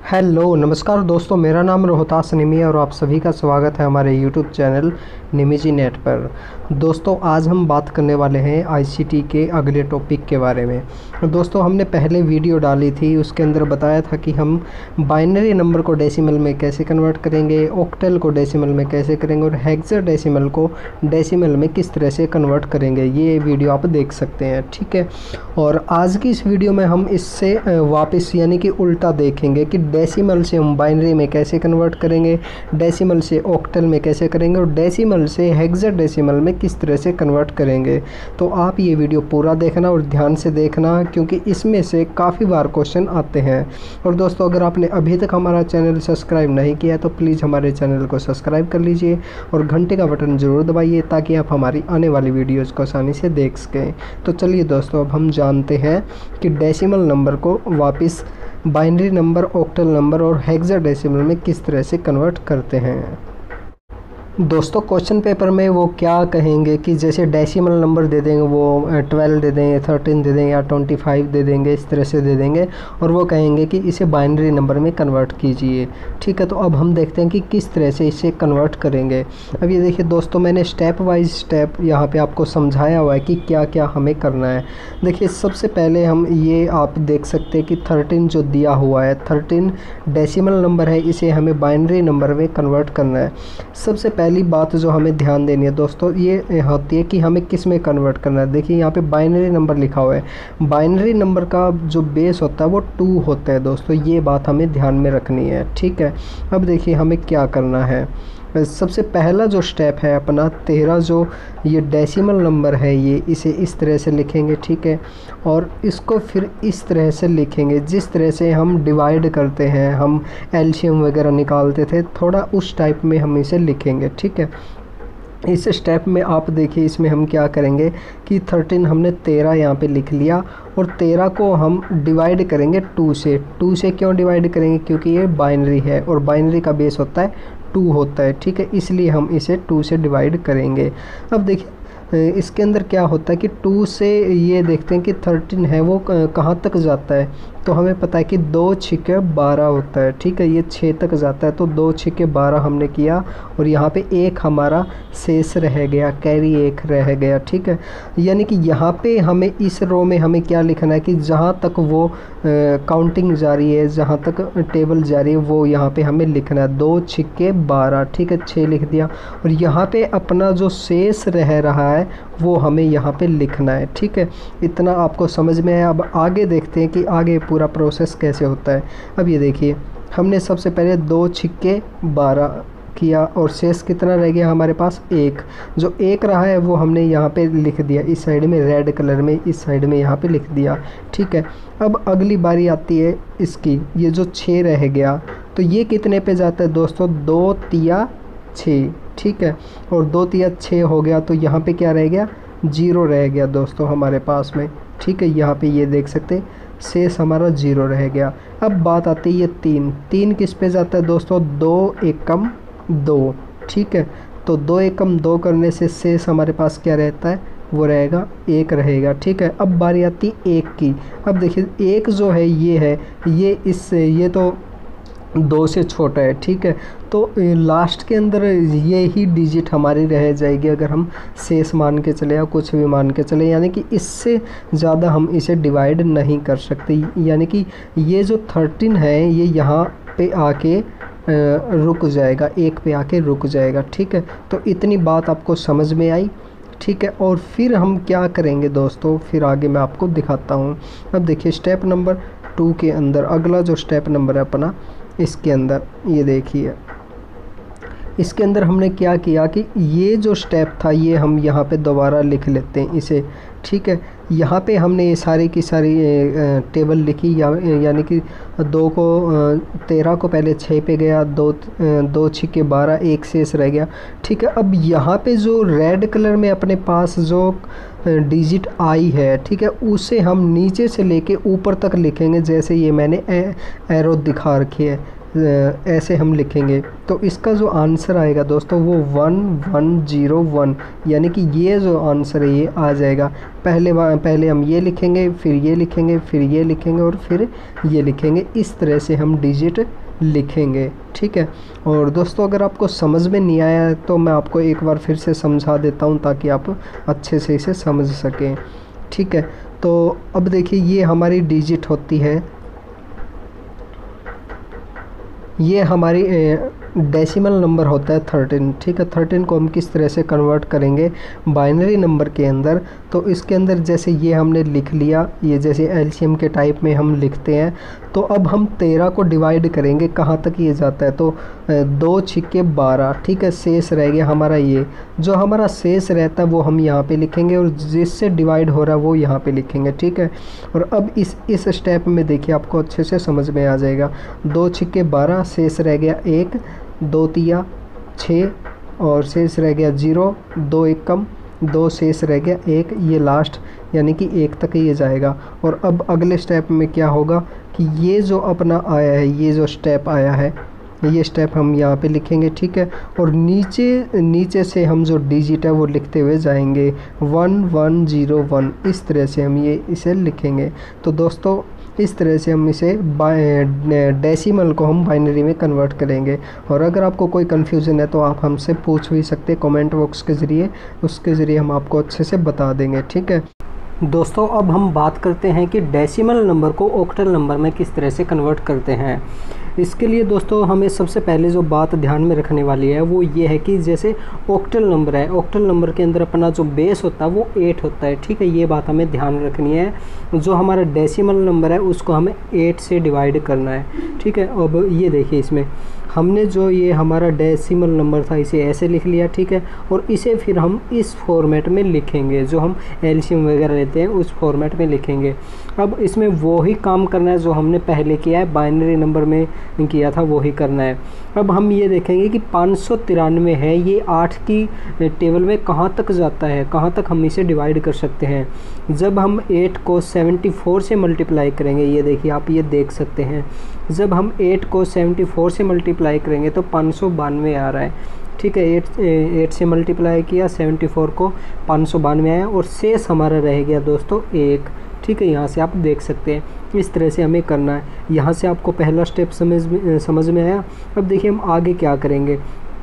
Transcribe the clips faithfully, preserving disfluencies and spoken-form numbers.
Hello नमस्कार दोस्तों, मेरा नाम रोहतास निमी है और आप सभी का स्वागत है हमारे यूट्यूब चैनल निमी नेट पर। दोस्तों आज हम बात करने वाले हैं आईसीटी के अगले टॉपिक के बारे में। दोस्तों हमने पहले वीडियो डाली थी, उसके अंदर बताया था कि हम बाइनरी नंबर को डेसिमल में कैसे कन्वर्ट करेंगे, ऑक्टल को डेसिमल में कैसे करेंगे और हेक्साडेसिमल को डेसिमल में किस तरह से कन्वर्ट करेंगे। ये वीडियो आप देख सकते हैं, ठीक है। और आज की इस वीडियो में हम इससे वापस यानी कि उल्टा देखेंगे कि डेसिमल से हम बाइनरी में कैसे कन्वर्ट करेंगे, डेसिमल से ऑक्टल में कैसे करेंगे और डेसिमल से हेक्साडेसिमल में किस तरह से कन्वर्ट करेंगे। तो आप ये वीडियो पूरा देखना और ध्यान से देखना, क्योंकि इसमें से काफ़ी बार क्वेश्चन आते हैं। और दोस्तों अगर आपने अभी तक हमारा चैनल सब्सक्राइब नहीं किया तो प्लीज़ हमारे चैनल को सब्सक्राइब कर लीजिए और घंटे का बटन ज़रूर दबाइए ताकि आप हमारी आने वाली वीडियोज़ को आसानी से देख सकें। तो चलिए दोस्तों अब हम जानते हैं कि डेसिमल नंबर को वापस बाइनरी नंबर, ऑक्टल नंबर और हेक्साडेसिमल में किस तरह से कन्वर्ट करते हैं। दोस्तों क्वेश्चन पेपर में वो क्या कहेंगे कि जैसे डेसिमल नंबर दे देंगे, वो ट्वेल्व दे देंगे, थर्टीन दे देंगे या ट्वेंटी फाइव दे देंगे, इस तरह से दे देंगे और वो कहेंगे कि इसे बाइनरी नंबर में कन्वर्ट कीजिए, ठीक है। तो अब हम देखते हैं कि किस तरह से इसे कन्वर्ट करेंगे। अब ये देखिए दोस्तों, मैंने स्टेप वाइज स्टेप यहाँ पे आपको समझाया हुआ है कि क्या क्या हमें करना है। देखिए सबसे पहले हम ये आप देख सकते हैं कि थर्टीन जो दिया हुआ है, थर्टीन डेसिमल नंबर है, इसे हमें बाइनरी नंबर में कन्वर्ट करना है। सबसे पहली बात जो हमें ध्यान देनी है दोस्तों ये होती है कि हमें किस में कन्वर्ट करना है। देखिए यहाँ पे बाइनरी नंबर लिखा हुआ है, बाइनरी नंबर का जो बेस होता है वो टू होता है दोस्तों, ये बात हमें ध्यान में रखनी है, ठीक है। अब देखिए हमें क्या करना है। सबसे पहला जो स्टेप है अपना तेरह, जो ये डेसिमल नंबर है ये इसे इस तरह से लिखेंगे, ठीक है। और इसको फिर इस तरह से लिखेंगे जिस तरह से हम डिवाइड करते हैं, हम एलसीएम वगैरह निकालते थे, थोड़ा उस टाइप में हम इसे लिखेंगे, ठीक है। इस स्टेप में आप देखिए इसमें हम क्या करेंगे कि थर्टीन हमने तेरह यहाँ पे लिख लिया और तेरह को हम डिवाइड करेंगे टू से। टू से क्यों डिवाइड करेंगे? क्योंकि ये बाइनरी है और बाइनरी का बेस होता है टू होता है, ठीक है, इसलिए हम इसे टू से डिवाइड करेंगे। अब देखिए इसके अंदर क्या होता है कि टू से ये देखते हैं कि थर्टीन है वो कहाँ तक जाता है, तो हमें पता है कि दो छिके बारह होता है, ठीक है, ये छः तक जाता है। तो दो छिके बारह हमने किया और यहाँ पे एक हमारा शेष रह गया, कैरी एक रह गया, ठीक है। यानी कि यहाँ पे हमें इस रो में हमें क्या लिखना है कि जहाँ तक वो काउंटिंग जारी है, जहाँ तक टेबल जारी है, वो यहाँ पे हमें लिखना है। दो छिके बारह, ठीक है, छः लिख दिया और यहाँ पे अपना जो शेष रह रहा है वो हमें यहाँ पे लिखना है, ठीक है। इतना आपको समझ में आया। अब आगे देखते हैं कि आगे पूरा प्रोसेस कैसे होता है। अब ये देखिए हमने सबसे पहले दो छिक्के बारह किया और शेष कितना रह गया हमारे पास? एक। जो एक रहा है वो हमने यहाँ पे लिख दिया, इस साइड में रेड कलर में, इस साइड में यहाँ पे लिख दिया, ठीक है। अब अगली बारी आती है इसकी, ये जो छः रह गया तो ये कितने पे जाता है दोस्तों? दो तिया छः, ठीक है। और दो तिया छः हो गया तो यहाँ पे क्या रह गया? जीरो रह गया दोस्तों हमारे पास में, ठीक है। यहाँ पे ये देख सकते हैं शेष हमारा जीरो रह गया। अब बात आती है ये तीन, तीन किस पे जाता है दोस्तों? दो एकम दो, ठीक है। तो दो एकम दो करने से शेष हमारे पास क्या रहता है? वो रहेगा एक रहेगा, ठीक है। अब बारी आती एक की। अब देखिए एक जो है ये है, ये इससे ये तो दो से छोटा है, ठीक है। तो लास्ट के अंदर ये ही डिजिट हमारी रह जाएगी अगर हम शेष मान के चले या कुछ भी मान के चले, यानी कि इससे ज़्यादा हम इसे डिवाइड नहीं कर सकते। यानी कि ये जो थर्टीन है ये यहाँ पे आके रुक जाएगा, एक पे आके रुक जाएगा, ठीक है। तो इतनी बात आपको समझ में आई, ठीक है। और फिर हम क्या करेंगे दोस्तों, फिर आगे मैं आपको दिखाता हूँ। अब देखिए स्टेप नंबर टू के अंदर अगला जो स्टेप नंबर है अपना, इसके अंदर ये देखिए इसके अंदर हमने क्या किया कि ये जो स्टेप था ये हम यहाँ पे दोबारा लिख लेते हैं इसे, ठीक है। यहाँ पे हमने ये सारी की सारी टेबल लिखी, या, यानी कि दो को तेरह को पहले छः पे गया, दो दो छिके बारह, एक शेष रह गया, ठीक है। अब यहाँ पे जो रेड कलर में अपने पास जो डिजिट आई है, ठीक है, उसे हम नीचे से लेके ऊपर तक लिखेंगे। जैसे ये मैंने ए, एरो दिखा रखी है, ऐसे हम लिखेंगे तो इसका जो आंसर आएगा दोस्तों वो वन वन ज़ीरो वन, यानी कि ये जो आंसर है ये आ जाएगा। पहले पहले हम ये लिखेंगे, फिर ये लिखेंगे, फिर ये लिखेंगे और फिर ये लिखेंगे। इस तरह से हम डिजिट लिखेंगे, ठीक है। और दोस्तों अगर आपको समझ में नहीं आया तो मैं आपको एक बार फिर से समझा देता हूँ ताकि आप अच्छे से इसे समझ सकें, ठीक है। तो अब देखिए ये हमारी डिजिट होती है, ये हमारी डेसिमल नंबर होता है थर्टीन, ठीक है। थर्टीन को हम किस तरह से कन्वर्ट करेंगे बाइनरी नंबर के अंदर, तो इसके अंदर जैसे ये हमने लिख लिया, ये जैसे एलसीएम के टाइप में हम लिखते हैं। तो अब हम तेरह को डिवाइड करेंगे, कहाँ तक ये जाता है, तो दो छिक्के बारह, ठीक है। शेष रह गया हमारा ये, जो हमारा शेष रहता है वो हम यहाँ पे लिखेंगे और जिससे डिवाइड हो रहा है वो यहाँ पे लिखेंगे, ठीक है। और अब इस इस स्टेप में देखिए आपको अच्छे से समझ में आ जाएगा। दो छिक्के बारह, शेष रह गया एक, दो तिया छः और शेष रह गया जीरो, दो एक कम, दो शेष रह गया एक, ये लास्ट यानी कि एक तक ये जाएगा। और अब अगले स्टेप में क्या होगा कि ये जो अपना आया है, ये जो स्टेप आया है, ये स्टेप हम यहाँ पे लिखेंगे, ठीक है। और नीचे नीचे से हम जो डिजिट है वो लिखते हुए जाएंगे, वन वन ज़ीरो वन, इस तरह से हम ये इसे लिखेंगे। तो दोस्तों इस तरह से हम इसे डेसिमल को हम बाइनरी में कन्वर्ट करेंगे। और अगर आपको कोई कन्फ्यूज़न है तो आप हमसे पूछ भी सकते हैं कमेंट बॉक्स के ज़रिए, उसके ज़रिए हम आपको अच्छे से बता देंगे, ठीक है। दोस्तों अब हम बात करते हैं कि डेसिमल नंबर को ऑक्टल नंबर में किस तरह से कन्वर्ट करते हैं। इसके लिए दोस्तों हमें सबसे पहले जो बात ध्यान में रखने वाली है वो ये है कि जैसे ऑक्टल नंबर है, ऑक्टल नंबर के अंदर अपना जो बेस होता है वो एट होता है, ठीक है। ये बात हमें ध्यान रखनी है। जो हमारा डेसिमल नंबर है उसको हमें एट से डिवाइड करना है, ठीक है। अब ये देखिए इसमें हमने जो ये हमारा डेसिमल नंबर था इसे ऐसे लिख लिया, ठीक है। और इसे फिर हम इस फॉर्मेट में लिखेंगे, जो हम एलसीएम वगैरह लेते हैं उस फॉर्मेट में लिखेंगे। अब इसमें वो ही काम करना है जो हमने पहले किया है, बाइनरी नंबर में किया था वो ही करना है। अब हम ये देखेंगे कि पाँच सौ तिरानवे है, ये आठ की टेबल में कहाँ तक जाता है, कहाँ तक हम इसे डिवाइड कर सकते हैं। जब हम एट को सेवेंटी फोर से मल्टीप्लाई करेंगे, ये देखिए आप ये देख सकते हैं, जब हम एट को सेवेंटी फोर से मल्टीप्लाई करेंगे तो पाँच सौ बानवे आ रहा है, ठीक है। एट एट से मल्टीप्लाई किया, सेवेंटी फोर को पाँच सौ बानवे आया और शेष हमारा रह गया दोस्तों एक, ठीक है। यहाँ से आप देख सकते हैं इस तरह से हमें करना है। यहाँ से आपको पहला स्टेप समझ में समझ में आया। अब देखिए हम आगे क्या करेंगे।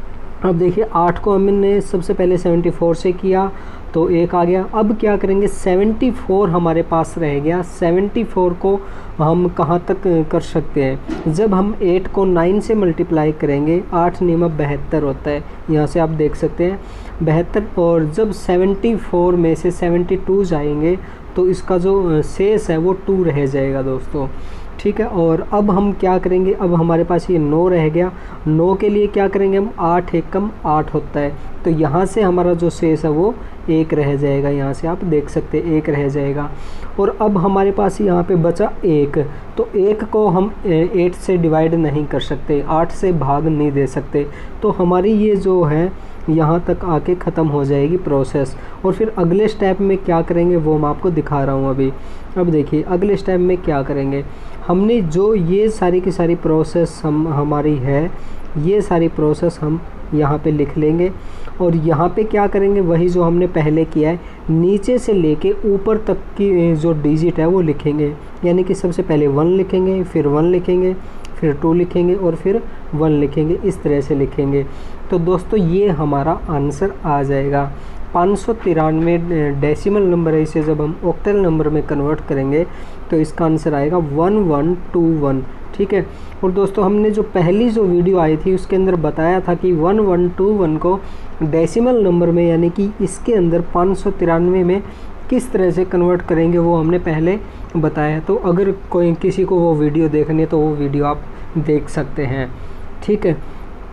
अब देखिए आठ को हमने सबसे पहले सेवेंटी फोर से किया तो एक आ गया। अब क्या करेंगे, सेवेंटी फोर हमारे पास रह गया। सेवेंटी फोर को हम कहाँ तक कर सकते हैं, जब हम एट को नाइन से मल्टीप्लाई करेंगे, आठ नियम बहत्तर होता है, यहाँ से आप देख सकते हैं बहत्तर। और जब सेवेंटी फोर में से सेवेंटी टू जाएंगे तो इसका जो शेष है वो टू रह जाएगा दोस्तों, ठीक है। और अब हम क्या करेंगे, अब हमारे पास ये नौ रह गया। नौ के लिए क्या करेंगे हम, आठ एक कम आठ होता है, तो यहाँ से हमारा जो शेष है वो एक रह जाएगा, यहाँ से आप देख सकते हैं एक रह जाएगा। और अब हमारे पास यहाँ पे बचा एक, तो एक को हम एट से डिवाइड नहीं कर सकते, आठ से भाग नहीं दे सकते, तो हमारी ये जो है यहाँ तक आके ख़त्म हो जाएगी प्रोसेस। और फिर अगले स्टेप में क्या करेंगे वो मैं आपको दिखा रहा हूँ अभी। अब देखिए अगले स्टेप में क्या करेंगे, हमने जो ये सारी की सारी प्रोसेस हम हमारी है, ये सारी प्रोसेस हम यहाँ पे लिख लेंगे। और यहाँ पे क्या करेंगे, वही जो हमने पहले किया है, नीचे से लेके ऊपर तक की जो डिजिट है वो लिखेंगे। यानी कि सबसे पहले वन लिखेंगे, फिर वन लिखेंगे, फिर टू लिखेंगे और फिर वन लिखेंगे, इस तरह से लिखेंगे। तो दोस्तों ये हमारा आंसर आ जाएगा। पाँच सौ तिरानवे डेसिमल नंबर है, इसे जब हम ऑक्टल नंबर में कन्वर्ट करेंगे तो इसका आंसर आएगा वन वन टू वन, ठीक है। और दोस्तों हमने जो पहली जो वीडियो आई थी उसके अंदर बताया था कि वन वन टू वन को डेसिमल नंबर में यानी कि इसके अंदर पाँच सौ तिरानवे में किस तरह से कन्वर्ट करेंगे वो हमने पहले बताया। तो अगर कोई किसी को वो वीडियो देखनी है तो वो वीडियो आप देख सकते हैं, ठीक है।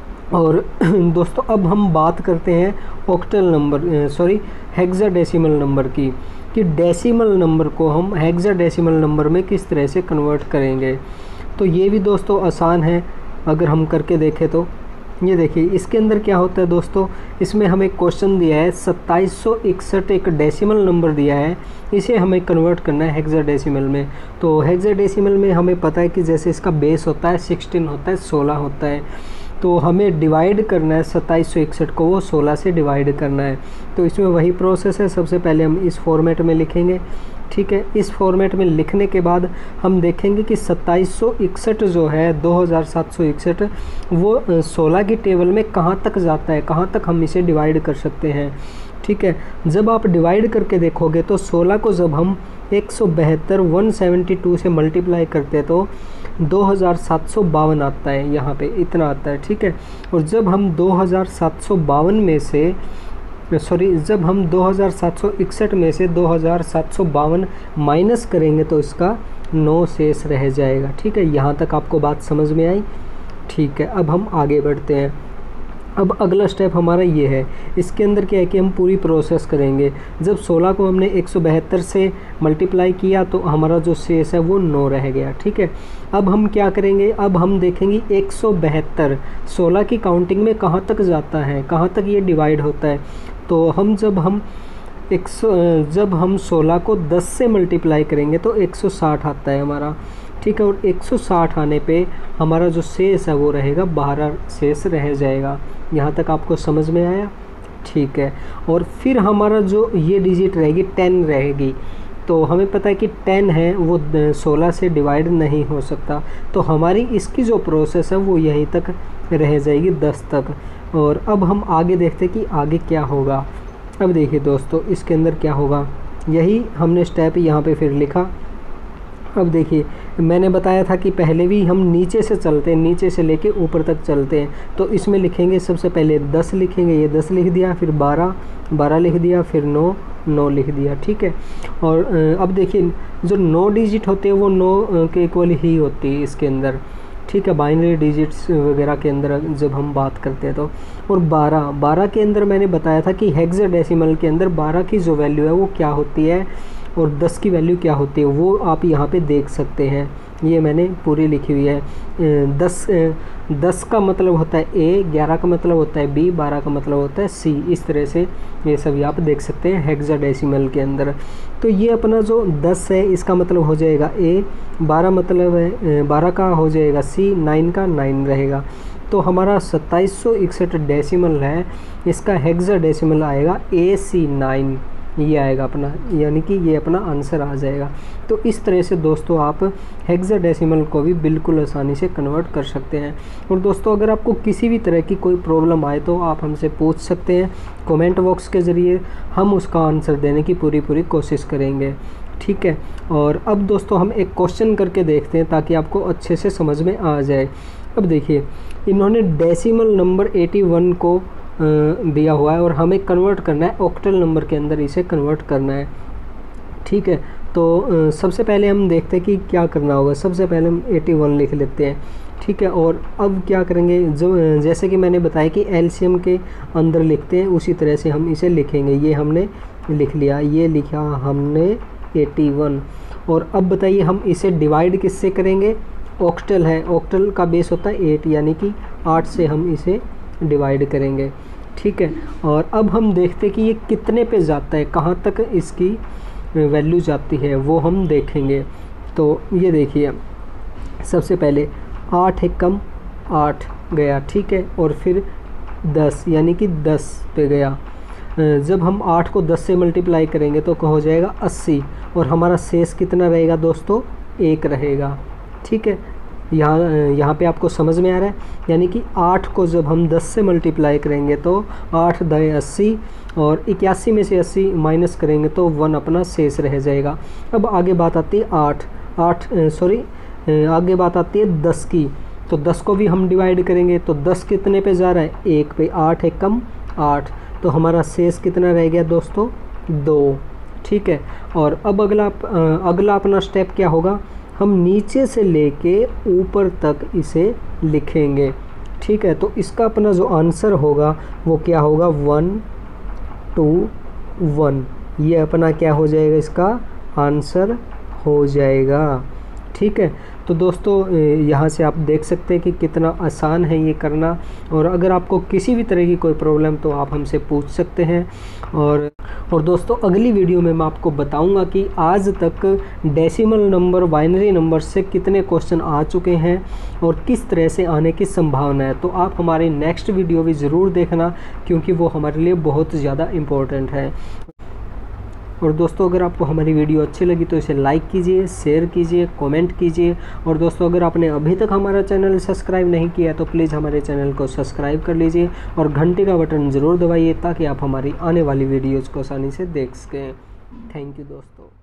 और दोस्तों अब हम बात करते हैं octal number sorry hexadecimal number की, कि डेसिमल नंबर को हम हेक्साडेसिमल नंबर में किस तरह से कन्वर्ट करेंगे। तो ये भी दोस्तों आसान है अगर हम करके देखें तो। ये देखिए इसके अंदर क्या होता है दोस्तों, इसमें हमें क्वेश्चन दिया है सत्ताईस सौ इकसठ एक डेसिमल नंबर दिया है, इसे हमें कन्वर्ट करना है हेक्साडेसिमल में। तो हेक्साडेसिमल में हमें पता है कि जैसे इसका बेस होता है सिक्सटीन होता है, सोलह होता है, तो हमें डिवाइड करना है सत्ताईस सौ इकसठ को, वो सोलह से डिवाइड करना है। तो इसमें वही प्रोसेस है, सबसे पहले हम इस फॉर्मेट में लिखेंगे, ठीक है। इस फॉर्मेट में लिखने के बाद हम देखेंगे कि सत्ताईस सौ इकसठ जो है दो हज़ार सात सौ इकसठ वो सोलह की टेबल में कहाँ तक जाता है, कहाँ तक हम इसे डिवाइड कर सकते हैं, ठीक है। जब आप डिवाइड करके देखोगे तो सोलह को जब हम एक सौ बहत्तर वन सेवेंटी टू से मल्टीप्लाई करते हैं तो दो हज़ार सात सौ बावन आता है, यहाँ पे इतना आता है, ठीक है। और जब हम दो हज़ार सात सौ बावन में से सॉरी जब हम दो हज़ार सात सौ इकसठ में से दो हज़ार सात सौ बावन माइनस करेंगे तो इसका नौ शेष रह जाएगा, ठीक है। यहाँ तक आपको बात समझ में आई, ठीक है। अब हम आगे बढ़ते हैं। अब अगला स्टेप हमारा ये है, इसके अंदर क्या है कि हम पूरी प्रोसेस करेंगे। जब सोलह को हमने एक सौ बहत्तर से मल्टीप्लाई किया तो हमारा जो शेष है वो नौ रह गया, ठीक है। अब हम क्या करेंगे, अब हम देखेंगे एक सौ बहत्तर सोलह की काउंटिंग में कहाँ तक जाता है, कहाँ तक ये डिवाइड होता है। तो हम जब हम एक सौ जब हम सोलह को दस से मल्टीप्लाई करेंगे तो एक सौ साठ आता है हमारा, ठीक है। और एक सौ साठ आने पे हमारा जो शेष है वो रहेगा बारह शेष रह जाएगा। यहाँ तक आपको समझ में आया, ठीक है। और फिर हमारा जो ये डिजिट रहेगी टेन रहेगी, तो हमें पता है कि टेन है वो सोलह से डिवाइड नहीं हो सकता, तो हमारी इसकी जो प्रोसेस है वो यहीं तक रह जाएगी दस तक। और अब हम आगे देखते हैं कि आगे क्या होगा। अब देखिए दोस्तों इसके अंदर क्या होगा, यही हमने स्टेप यहाँ पे फिर लिखा। अब देखिए मैंने बताया था कि पहले भी हम नीचे से चलते हैं, नीचे से लेके ऊपर तक चलते हैं। तो इसमें लिखेंगे सबसे पहले दस लिखेंगे, ये दस लिख दिया, फिर बारह बारह लिख दिया, फिर नौ नौ लिख दिया, ठीक है। और अब देखिए जो नौ डिजिट होते हैं वो नौ के इक्वल ही होती है इसके अंदर, ठीक है। बाइनरी डिजिट्स वगैरह के अंदर जब हम बात करते हैं तो, और बारह बारह के अंदर मैंने बताया था कि हेक्साडेसिमल के अंदर बारह की जो वैल्यू है वो क्या होती है और दस की वैल्यू क्या होती है वो आप यहाँ पे देख सकते हैं, ये मैंने पूरी लिखी हुई है। दस दस का मतलब होता है ए, ग्यारह का मतलब होता है बी, बारह का मतलब होता है सी, इस तरह से ये सभी आप देख सकते हैं हेक्साडेसिमल के अंदर। तो ये अपना जो दस है इसका मतलब हो जाएगा ए, बारह मतलब है बारह का हो जाएगा सी, नाइन का नाइन रहेगा। तो हमारा सत्ताईस सौ इकसठ डेसिमल है, इसका हेक्साडेसिमल आएगा ए सी नाइन, ये आएगा अपना, यानी कि ये अपना आंसर आ जाएगा। तो इस तरह से दोस्तों आप हेक्साडेसिमल को भी बिल्कुल आसानी से कन्वर्ट कर सकते हैं। और दोस्तों अगर आपको किसी भी तरह की कोई प्रॉब्लम आए तो आप हमसे पूछ सकते हैं कमेंट बॉक्स के ज़रिए, हम उसका आंसर देने की पूरी पूरी कोशिश करेंगे, ठीक है। और अब दोस्तों हम एक क्वेश्चन करके देखते हैं ताकि आपको अच्छे से समझ में आ जाए। अब देखिए इन्होंने डेसिमल नंबर इक्यासी को दिया हुआ है और हमें कन्वर्ट करना है ऑक्टल नंबर के अंदर, इसे कन्वर्ट करना है, ठीक है। तो सबसे पहले हम देखते हैं कि क्या करना होगा। सबसे पहले हम इक्यासी लिख लेते हैं, ठीक है। और अब क्या करेंगे, जो जैसे कि मैंने बताया कि एलसीएम के अंदर लिखते हैं उसी तरह से हम इसे लिखेंगे। ये हमने लिख लिया, ये लिखा हमने इक्यासी। और अब बताइए हम इसे डिवाइड किससे करेंगे, ऑक्टल है, ऑक्टल का बेस होता है एट, यानी कि आठ से हम इसे डिवाइड करेंगे, ठीक है। और अब हम देखते हैं कि ये कितने पे जाता है, कहाँ तक इसकी वैल्यू जाती है वो हम देखेंगे। तो ये देखिए सबसे पहले आठ एक कम आठ गया, ठीक है। और फिर दस यानी कि दस पे गया। जब हम आठ को दस से मल्टीप्लाई करेंगे तो हो जाएगा अस्सी, और हमारा शेष कितना रहेगा दोस्तों, एक रहेगा, ठीक है। यहाँ यहाँ पे आपको समझ में आ रहा है, यानी कि आठ को जब हम दस से मल्टीप्लाई करेंगे तो आठ दस अस्सी, और इक्यासी में से अस्सी माइनस करेंगे तो वन अपना शेष रह जाएगा। अब आगे बात आती है आठ आठ सॉरी आगे बात आती है दस की। तो दस को भी हम डिवाइड करेंगे तो दस कितने पे जा रहा है, एक पे, आठ एक कम आठ, तो हमारा शेष कितना रह गया दोस्तों, दो, ठीक है। और अब अगला अगला अपना स्टेप क्या होगा, हम नीचे से लेके ऊपर तक इसे लिखेंगे, ठीक है। तो इसका अपना जो आंसर होगा वो क्या होगा, वन टू वन, ये अपना क्या हो जाएगा, इसका आंसर हो जाएगा, ठीक है। तो दोस्तों यहाँ से आप देख सकते हैं कि कितना आसान है ये करना। और अगर आपको किसी भी तरह की कोई प्रॉब्लम तो आप हमसे पूछ सकते हैं। और और दोस्तों अगली वीडियो में मैं आपको बताऊंगा कि आज तक डेसिमल नंबर, बाइनरी नंबर से कितने क्वेश्चन आ चुके हैं और किस तरह से आने की संभावना है। तो आप हमारी नेक्स्ट वीडियो भी ज़रूर देखना, क्योंकि वो हमारे लिए बहुत ज़्यादा इम्पोर्टेंट है। और दोस्तों अगर आपको हमारी वीडियो अच्छी लगी तो इसे लाइक कीजिए, शेयर कीजिए, कमेंट कीजिए। और दोस्तों अगर आपने अभी तक हमारा चैनल सब्सक्राइब नहीं किया तो प्लीज़ हमारे चैनल को सब्सक्राइब कर लीजिए और घंटे का बटन ज़रूर दबाइए, ताकि आप हमारी आने वाली वीडियोज़ को आसानी से देख सकें। थैंक यू दोस्तों।